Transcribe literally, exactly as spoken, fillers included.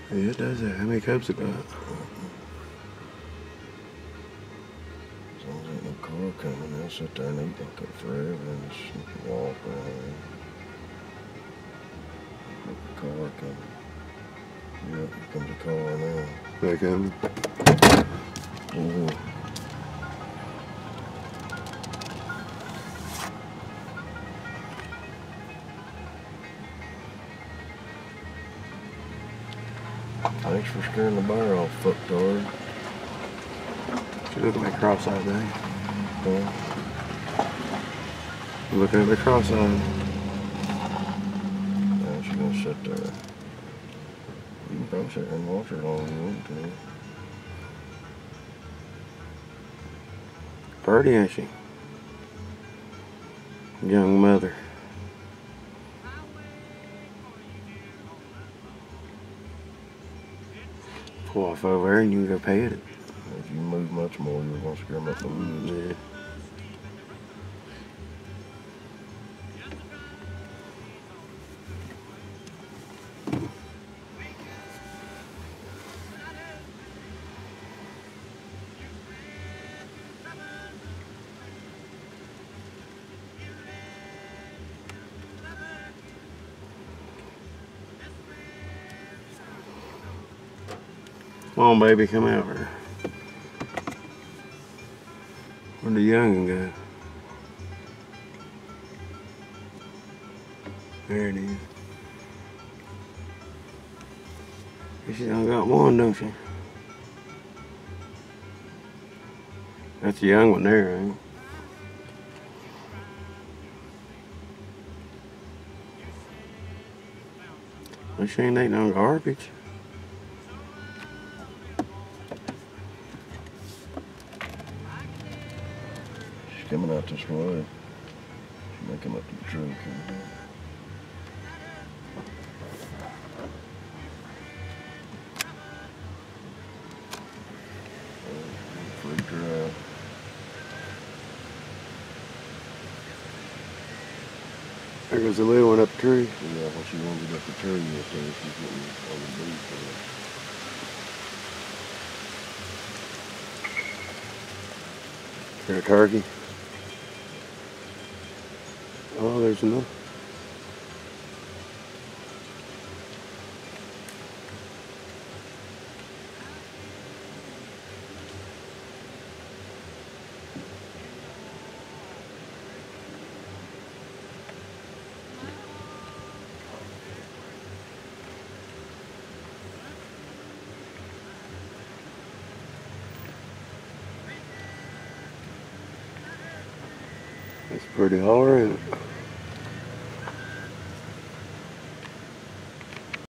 Yeah, it does that. How many cubs it got? As long as ain't no car coming, they'll sit there and eat like it forever and just walk around. Look at the car coming. Yeah, here comes the car now. They coming? Ooh. Thanks for scaring the bear off, fucktard. She's looking at cross-eyed, eh? Huh? Looking at the cross-eyed. Now she's gonna sit there. You can probably sit there and watch her long as you want to. Pretty, ain't she? Young mother. Pull off over there and you can go pet it. If you move much more, you're gonna scare them up the woods. Yeah. Come on, baby, come out here. Where'd the young'un go? There it is. She's only got one, don't she? That's a young one there, ain't it? Well, she ain't eating no garbage. She's coming out this way. She may come up to the tree. Freaked her out. There goes the little one up the tree. Yeah, when she wanted to get up the tree up there, she's getting on the beach there. There a turkey. Oh, there's another. It's pretty hard, ain't it?